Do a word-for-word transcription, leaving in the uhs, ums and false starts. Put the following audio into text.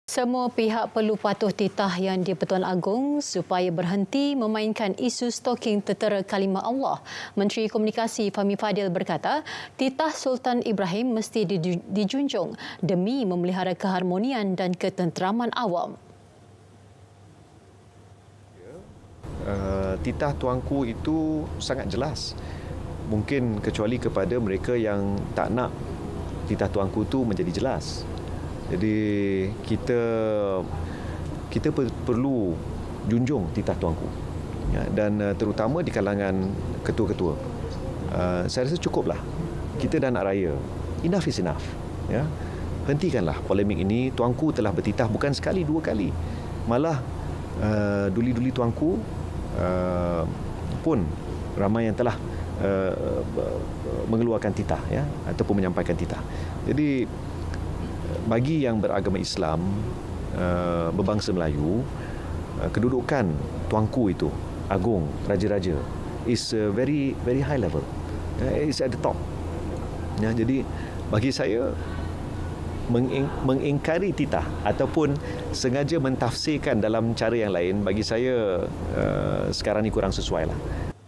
Semua pihak perlu patuh titah yang di-Pertuan Agong supaya berhenti memainkan isu stoking tertera kalimah Allah. Menteri Komunikasi Fahmi Fadil berkata, titah Sultan Ibrahim mesti dijunjung demi memelihara keharmonian dan ketenteraman awam. Uh, titah tuanku itu sangat jelas. Mungkin kecuali kepada mereka yang tak nak titah tuanku itu menjadi jelas. Jadi kita kita perlu junjung titah tuanku, ya, dan uh, terutama di kalangan ketua-ketua. Uh, saya rasa cukuplah. Kita dah nak raya. Enough is enough. Ya. Hentikanlah polemik ini. Tuanku telah bertitah bukan sekali, dua kali. Malah uh, duli-duli tuanku uh, pun ramai yang telah uh, mengeluarkan titah, ya, ataupun menyampaikan titah. Jadi bagi yang beragama Islam, uh, berbangsa Melayu, uh, kedudukan tuanku itu, agung, raja-raja, is uh, very very high level. Uh, it's at the top. Ya, jadi bagi saya menging- mengingkari titah ataupun sengaja mentafsirkan dalam cara yang lain, bagi saya uh, sekarang ni kurang sesuai lah.